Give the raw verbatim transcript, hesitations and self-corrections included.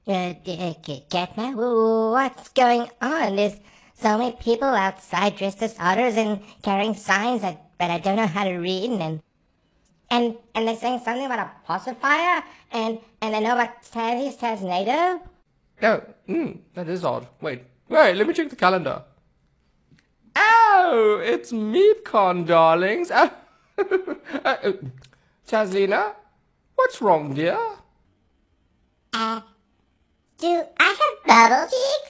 Uh, Gatma, what's going on? There's so many people outside dressed as otters and carrying signs that, but I don't know how to read, and and and they're saying something about a pacifier, and and they know about Tazzy's Taznado. Oh, mm, that is odd. Wait, wait, let me check the calendar. Oh, it's MeatCon, darlings. Oh, uh, Tazlina, what's wrong, dear? Uh, do I have bubble cheeks?